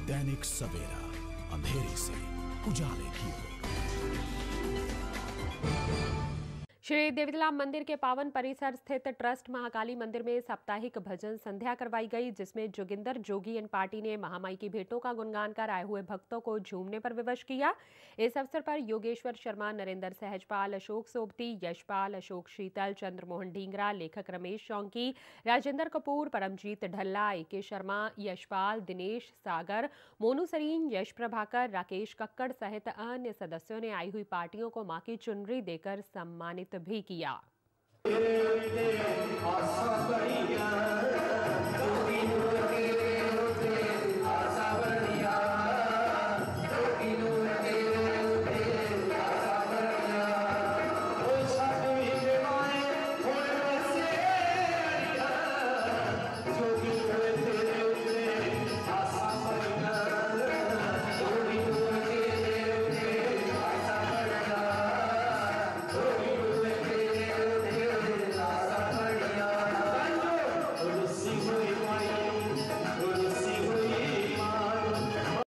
दैनिक सवेरा, अंधेरे से उजाले की ओर। श्री देवीतला मंदिर के पावन परिसर स्थित ट्रस्ट महाकाली मंदिर में साप्ताहिक भजन संध्या करवाई गई, जिसमें जोगिंदर जोगी एंड पार्टी ने महामाई की भेंटों का गुणगान कर आए हुए भक्तों को झूमने पर विवश किया। इस अवसर पर योगेश्वर शर्मा, नरेंद्र सहजपाल, अशोक सोबती, यशपाल, अशोक शीतल, चंद्रमोहन ढींगरा, लेखक रमेश चौंकी, राजेंद्र कपूर, परमजीत ढल्ला, AK शर्मा, यशपाल, दिनेश सागर, मोनू सरीन, यश प्रभाकर, राकेश कक्कड़ सहित अन्य सदस्यों ने आई हुई पार्टियों को मां की चुनरी देकर सम्मानित भी किया।